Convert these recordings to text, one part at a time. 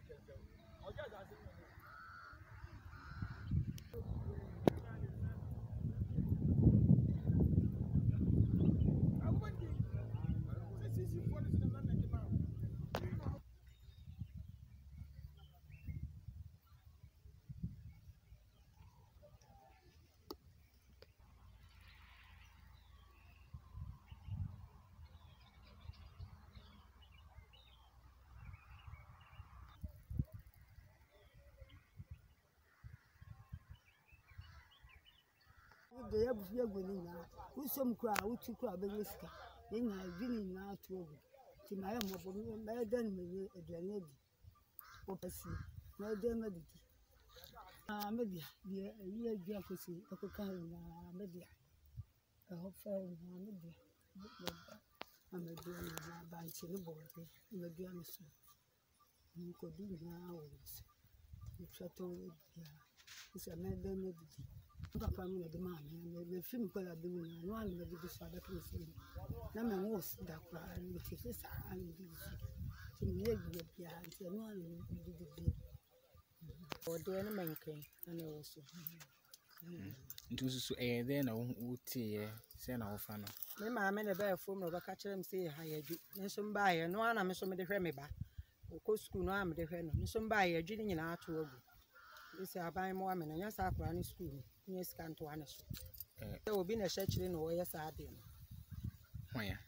The air was winning now. With some crowd, which you crowd, the whisker. Then I didn't now to to my own mobile, then me a grenade. Opposite, no demedy. Media, dear, a geography, a cocaine, media. I hope fair media. I'm a dear bunch in the board, I'm a dear miss. You could do now. You settle it, it's a man, then Papa me the man me film color be me no an me be so da place na me wo da kwa me tete sa an bi so ti me ye bi bia ti no an me bi bi o de na menken ana wo so ntu so then na wo tie se na wo fa no me ma me ne ba fom no ba ka kire me se ha ya dwu nso mba ye no ana me so me de hwe me ba ko school no am de hwe no nso mba ye dwu ni nyina ato agu isi aban mo amena nya sa akura ni school ni scan to ane so obi na hye kire no wo ye sa ade no hwan ya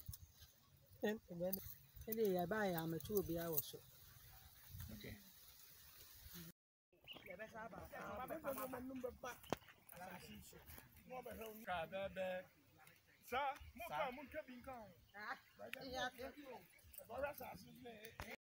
ele ya ba ya amatu obi a wo so okay Sa, mo ka bin kan. Ah, ya thank you.